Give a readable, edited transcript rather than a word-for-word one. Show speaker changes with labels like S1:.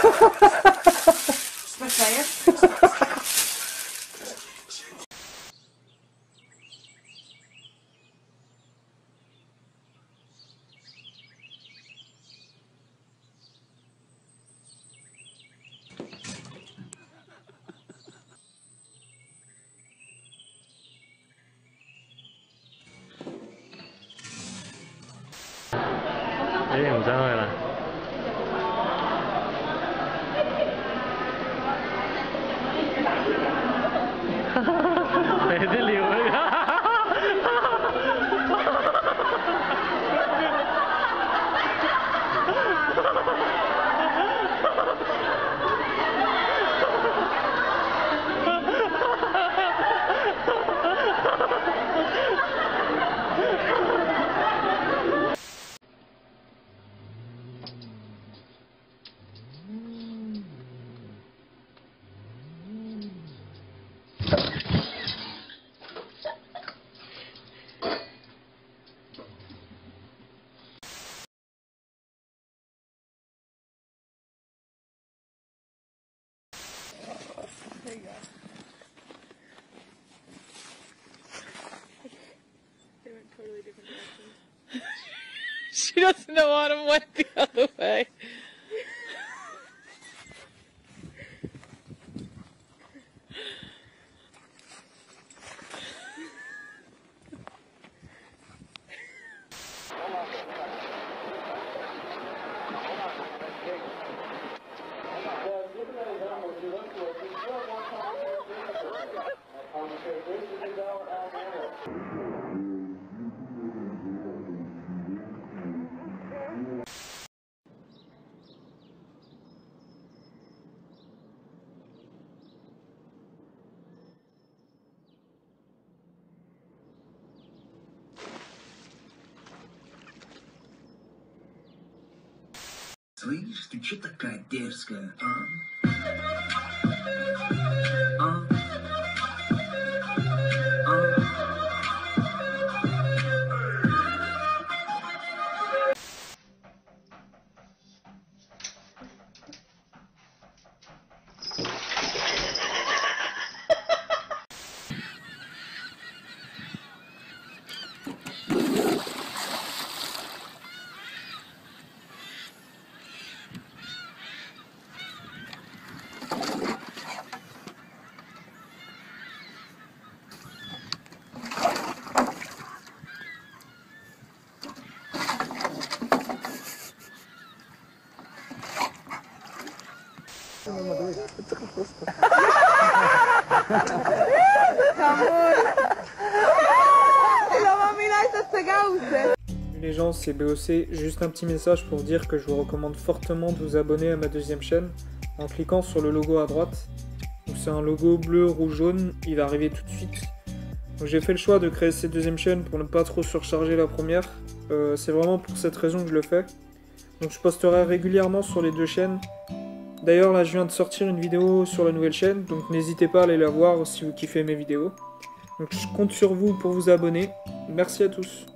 S1: Wat zei je?
S2: 哎，唔想去啦。你啲料啊！
S1: There you go. They went totally different directions.
S3: She doesn't know how to went the other way.
S4: Слышь, ты чё такая дерзкая, а? А? А?
S5: Les gens, c'est BOC, juste un petit message pour dire que je vous recommande fortement de vous abonner à ma deuxième chaîne en cliquant sur le logo à droite. C'est un logo bleu, rouge, jaune, il va arriver tout de suite. J'ai fait le choix de créer cette deuxième chaîne pour ne pas trop surcharger la première. C'est vraiment pour cette raison que je le fais. Donc je posterai régulièrement sur les deux chaînes. D'ailleurs là je viens de sortir une vidéo sur la nouvelle chaîne, donc n'hésitez pas à aller la voir si vous kiffez mes vidéos. Donc je compte sur vous pour vous abonner. Merci à tous.